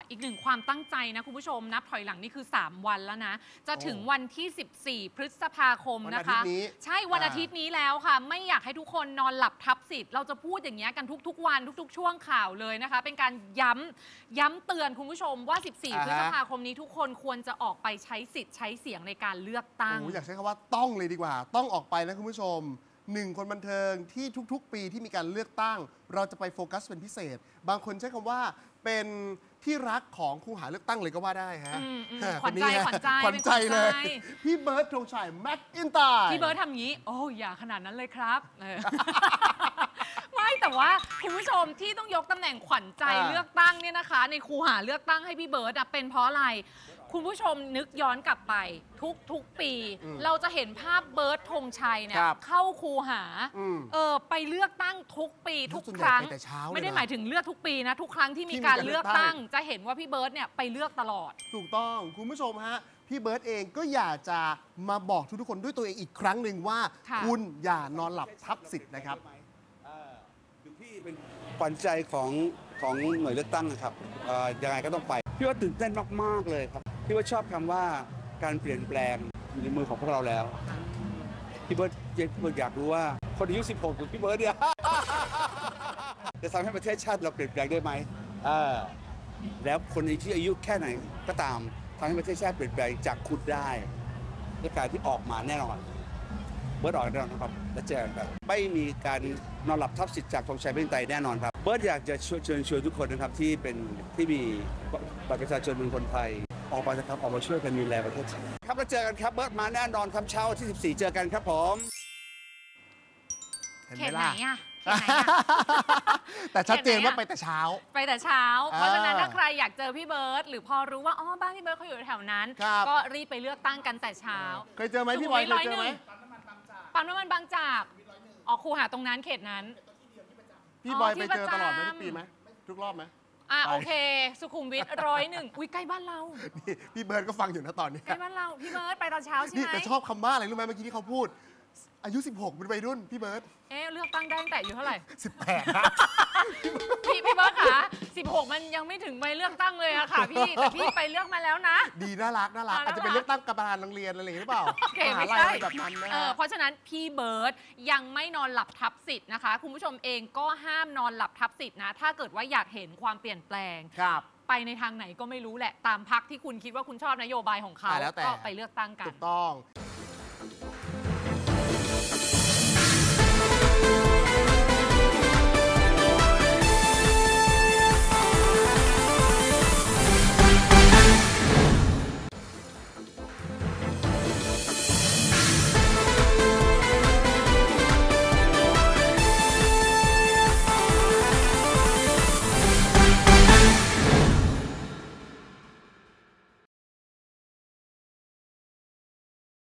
อีกหนึ่งความตั้งใจนะคุณผู้ชมนับถอยหลังนี่คือ3วันแล้วนะจะถึงวันที่14พฤษภาคมนะคะใช่วันอาทิตย์นี้แล้วค่ะไม่อยากให้ทุกคนนอนหลับทับสิทธิ์เราจะพูดอย่างเงี้ยกันทุกๆวันทุกๆช่วงข่าวเลยนะคะเป็นการย้ำเตือนคุณผู้ชมว่า14พฤษภาคมนี้ทุกคนควรจะออกไปใช้สิทธิ์ใช้เสียงในการเลือกตั้งอยากใช้คำว่าต้องเลยดีกว่าต้องออกไปนะคุณผู้ชมคนบันเทิงที่ทุกๆปีที่มีการเลือกตั้งเราจะไปโฟกัสเป็นพิเศษบางคนใช้คำว่าเป็นที่รักของคูหาเลือกตั้งเลยก็ว่าได้ฮะขวัญใจเลยพี่เบิร์ดธงชัยแม็กอินไตร์พี่เบิร์ดทำงี้โอ้อย่าขนาดนั้นเลยครับไม่แต่ว่าคุณผู้ชมที่ต้องยกตำแหน่งขวัญใจเลือกตั้งเนี่ยนะคะในคูหาเลือกตั้งให้พี่เบิร์ดเป็นเพราะอะไรคุณผู้ชมนึกย้อนกลับไปทุกปีเราจะเห็นภาพเบิร์ดธงชัยเนี่ยเข้าคูหาไปเลือกตั้งทุกปีทุกครั้งไม่ได้หมายถึงเลือกทุกปีนะทุกครั้งที่มีการเลือกตั้งจะเห็นว่าพี่เบิร์ดเนี่ยไปเลือกตลอดถูกต้องคุณผู้ชมฮะพี่เบิร์ดเองก็อยากจะมาบอกทุกคนด้วยตัวเองอีกครั้งหนึ่งว่าคุณอย่านอนหลับทับสิทธิ์นะครับคือพี่เป็นขวัญใจของหน่วยเลือกตั้งนะครับยังไงก็ต้องไปพี่ว่าตื่นเต้นมากๆเลยครับพี่ว่าชอบคำว่าการเปลี่ยนแปลงอยู่ในมือของพวกเราแล้วพี่เบิร์ดอยากรู้ว่าคนอายุ16คือพี่เบิร์ดเนี่ยจะทำให้ประเทศชาติเราเปลี่ยนแปลงได้ไหมแล้วคนที่อายุแค่ไหนก็ตามทำให้ประเทศชาติเปลี่ยนแปลงจากคุณได้ด้วยการที่ออกมาแน่นอนเบิร์ดออกแน่นอนครับและเจอกันครับไม่มีการนอนหลับทับสิทธิ์จากธงชัยเป็นไตแน่นอนครับเบิร์ดอยากจะเชิญชวนทุกคนนะครับที่มีบัตรประชาชนเป็นคนไทยออกมานะครับออกมาช่วยกันดูแลประเทศชาติครับแล้วเจอกันครับเบิร์ดมาแน่นอนครับเช้าวันที่14เจอกันครับผมเขตไหนอะแต่ชัดเจนว่าไปแต่เช้าเพราะฉะนั้นถ้าใครอยากเจอพี่เบิร์ดหรือพอรู้ว่าบ้านพี่เบิร์ดเขาอยู่แถวนั้นก็รีบไปเลือกตั้งกันแต่เช้าเคยเจอไหมพี่บอยเคยเจอไหมปั๊มน้ำมันบางจากออกคูหาตรงนั้นเขตนั้นพี่บอยไปเจอตลอดไหมทุกปีไหมทุกรอบไหมโอเคสุขุมวิท101อุ้ยใกล้บ้านเราพี่เบิร์ดก็ฟังอยู่นะตอนนี้ใกล้บ้านเราพี่เบิร์ดไปตอนเช้าใช่ไหมแต่ชอบคำว่าอะไรรู้ไหมเมื่อกี้ที่เขาพูดอายุ16เป็นวัยรุ่นพี่เบิร์ดเลือกตั้งได้ตั้งแต่อายุเท่าไหร่ 18 นะพี่เบิร์ดค่ะ16มันยังไม่ถึงใบเลือกตั้งเลยอะค่ะพี่แต่พี่ไปเลือกมาแล้วนะดีน่ารักอาจจะเป็นเลือกตั้งกรรมการโรงเรียนอะไรหรือเปล่าไม่ใช่แบบนั้นนะเพราะฉะนั้นพี่เบิร์ดยังไม่นอนหลับทับสิทธิ์นะคะคุณผู้ชมเองก็ห้ามนอนหลับทับสิทธิ์นะถ้าเกิดว่าอยากเห็นความเปลี่ยนแปลงไปในทางไหนก็ไม่รู้แหละตามพรรคที่คุณคิดว่าคุณชอบนโยบายของเขาก็ไปเลือกตั้งกันถูกต้อง